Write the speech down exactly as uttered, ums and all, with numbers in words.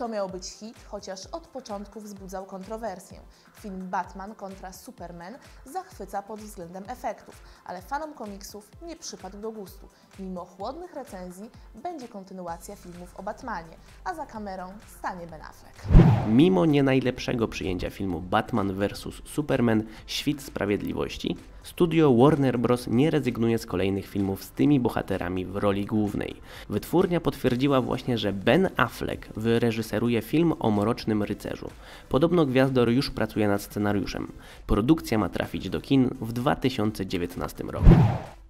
To miał być hit, chociaż od początku wzbudzał kontrowersję. Film Batman kontra Superman zachwyca pod względem efektów, ale fanom komiksów nie przypadł do gustu. Mimo chłodnych recenzji będzie kontynuacja filmów o Batmanie, a za kamerą stanie Ben Affleck. Mimo nie najlepszego przyjęcia filmu Batman versus Superman – Świt Sprawiedliwości, studio Warner Bros. Nie rezygnuje z kolejnych filmów z tymi bohaterami w roli głównej. Wytwórnia potwierdziła właśnie, że Ben Affleck wyreżyseruje film o Mrocznym Rycerzu. Podobno gwiazdor już pracuje nad scenariuszem. Produkcja ma trafić do kin w dwa tysiące dziewiętnastym roku.